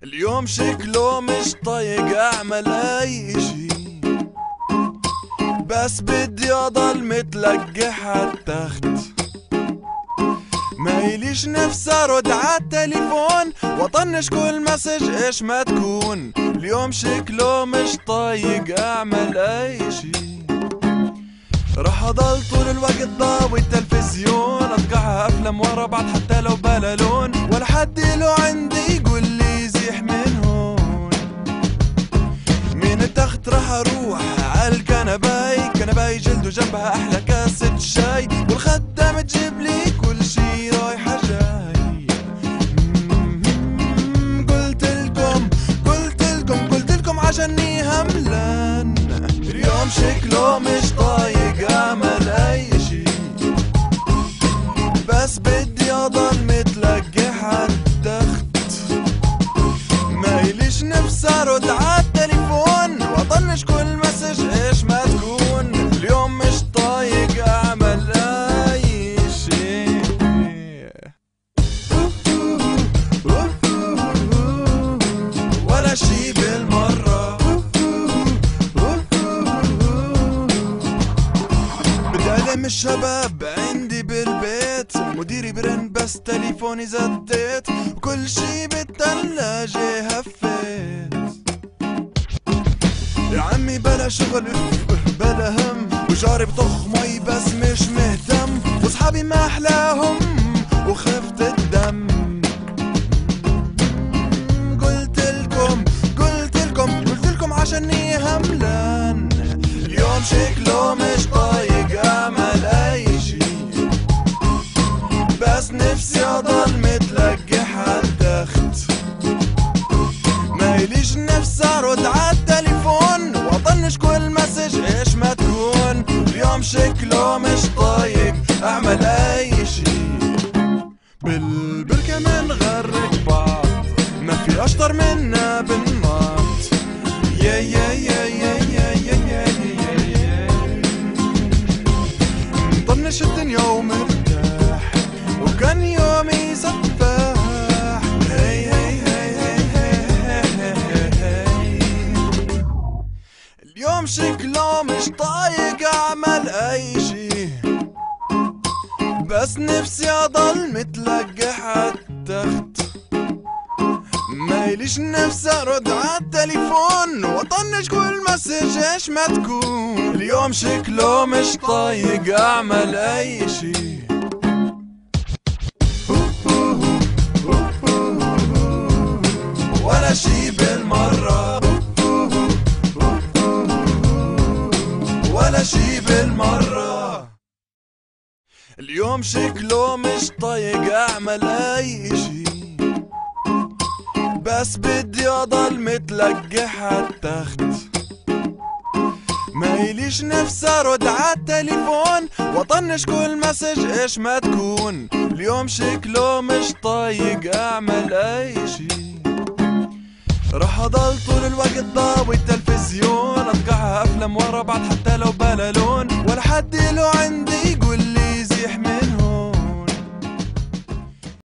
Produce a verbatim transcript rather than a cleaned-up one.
اليوم شكله مش طايق اعمل اي اشي، بس بدي اضل متلقح عالتخت. ما يليش نفسي ارد عالتليفون واطنش كل مسج ايش ما تكون. اليوم شكله مش طايق اعمل اي شي، رح اضل طول الوقت ضاوي التلفزيون، اطقعها افلام ورا بعض حتى لو بلا لون، ولا حد له عندي يقول لي زيح من هون. من التخت رح اروح عالكنباي، كنباي جلد وجنبها احلى كاسة شاي، والخدامة تجيب لي كل شي رايحة جاي. قلت لكم قلت لكم قلت لكم عشاني هملان. اليوم شكله مش طايق اعمل اي شي، بس بدي اضل متلقح عالتخت. ما يليش نفسي ارد عالتليفون واطنش كل مسج ايش ما تكون. اليوم مش طايق اعمل اي شي، ولا شي بالمرة. بدي الشباب عندي بالبيت، مديري برن بس تليفوني زتيت، وكل شي بالتلاجة هفيت. يا عمي بلا شغل بلا هم، وجاري بطخ مي بس مش مهتم، وصحابي ما احلاهم وخفت الدم. قلت لكم قلت لكم قلت لكم عشاني هملان. اليوم شكله مش طايق اعمل اي شي، بس نفسي اضل متلقح عالتخت. ما يليش نفسي ارد عالتليفون واطنش كل مسج ايش ما تكون. اليوم شكله مش طايق اعمل اي شي، بالبركة منغرق بعض، ما في اشطر منا بالنط. يا يا يا يا يا يا يا يا مطنش الدنيا ومرتاح، وكان يومي سفاح. هي هي هي هي هي هي. اليوم شكله مش طايق اعمل اي شي، بس نفسي اضل متلقح عالتخت. ما يليش نفسي ارد عالتليفون واطنش كل مسج ايش ما تكون. اليوم شكله مش طايق اعمل اي شي، ولا شي بالمرة، ولا شي بالمرة. اليوم شكله مش طايق اعمل اي شي، بس بدي اضل متلقح عالتخت. ما يليش نفسي ارد عالتليفون واطنش كل مسج ايش ما تكون. اليوم شكله مش طايق اعمل اي شي، رح اضل طول الوقت ضاوي التلفزيون، اطقعها افلام ورا بعض حتى لو بلا لون، ولا حد له عندي يقول لي زيح من